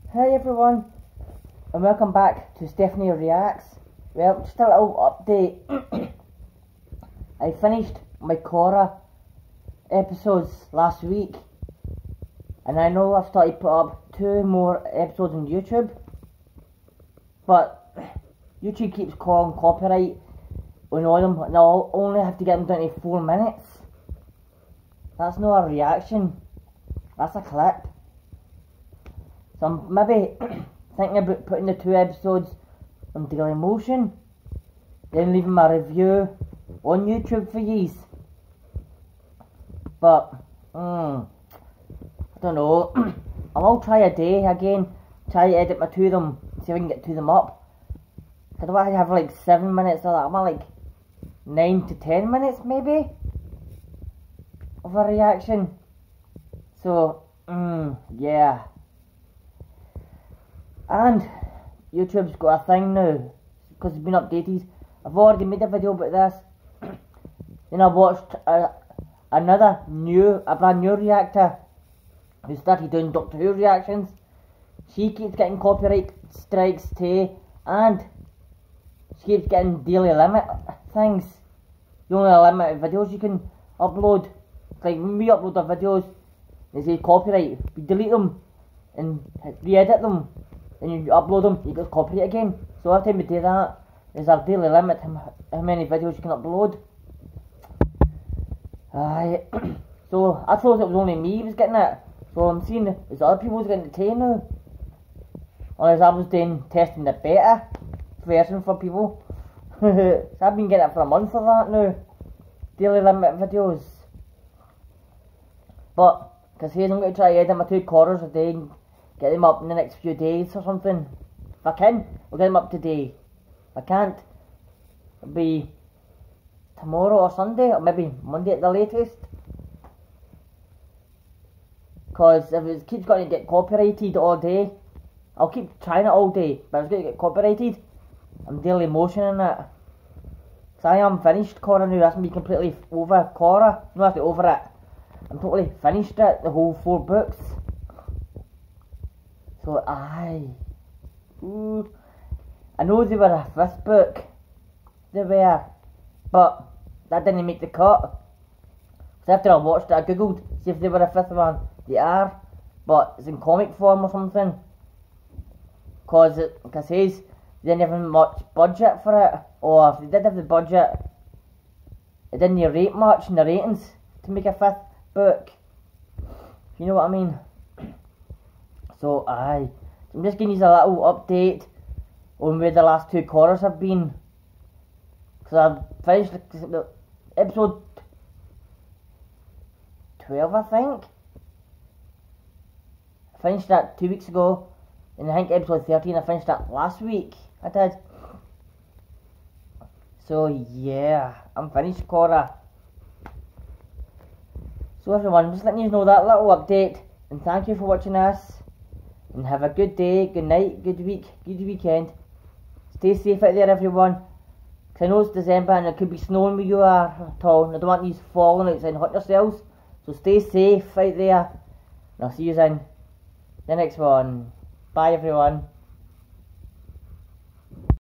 Hi everyone, and welcome back to Stephanie Reacts. Well, just a little update. I finished my Korra episodes last week, and I know I've started to put up 2 more episodes on YouTube, but YouTube keeps calling copyright on all of them, and I'll only have to get them down to 4 minutes. That's not a reaction, that's a clip. So I'm maybe thinking about putting the 2 episodes on Dailymotion, then leaving my review on YouTube for yous. But, I don't know. I will try a day again, try to edit my 2 of them, see if I can get 2 of them up. I don't want to have like 7 minutes or that, I want like 9 to 10 minutes maybe of a reaction. So, yeah. And YouTube's got a thing now, because it's been updated. I've already made a video about this. Then I watched a brand new reactor who started doing Doctor Who reactions. She keeps getting copyright strikes too, and she keeps getting daily limit things. The only limit of videos you can upload. Like when we upload our videos, they say copyright. We delete them and re-edit them. Then you upload them, you get copyright again. So every time you do that, there's a daily limit how many videos you can upload. So I thought it was only me who was getting it. So I'm seeing there's other people who's getting it too now. Unless I was testing the beta version for people. So I've been getting it for a month of that now. Daily limit videos. But, because I'm going to try to edit my 2 quarters a day and get them up in the next few days or something. If I can, I'll get them up today. If I can't, it'll be tomorrow or Sunday, or maybe Monday at the latest. Because if it keeps going to get copyrighted all day, I'll keep trying it all day, but if it's going to get copyrighted, I'm Dailymotion in it. So I am finished Korra now, that's me completely over Korra. No, actually over it. I'm totally finished it, the whole 4 books. So I know they were a 5th book, they were, but that didn't make the cut. So after I watched it, I googled, see if they were a 5th one. They are, but it's in comic form or something. Cause it, like I says, they didn't have much budget for it, or if they did have the budget, it didn't rate much in the ratings to make a 5th book. You know what I mean? So I'm just giving you a little update on where the last 2 quarters have been. Because I've finished episode 12, I think. I finished that 2 weeks ago, and I think episode 13 I finished that last week. I did. So yeah, I'm finished Korra. So everyone, just letting you know that little update, and thank you for watching this. And have a good day, good night, good week, good weekend. Stay safe out there everyone. Because I know it's December and it could be snowing where you are at all. And I don't want you falling outside and hurt yourselves. So stay safe out there. And I'll see you in the next one. Bye everyone.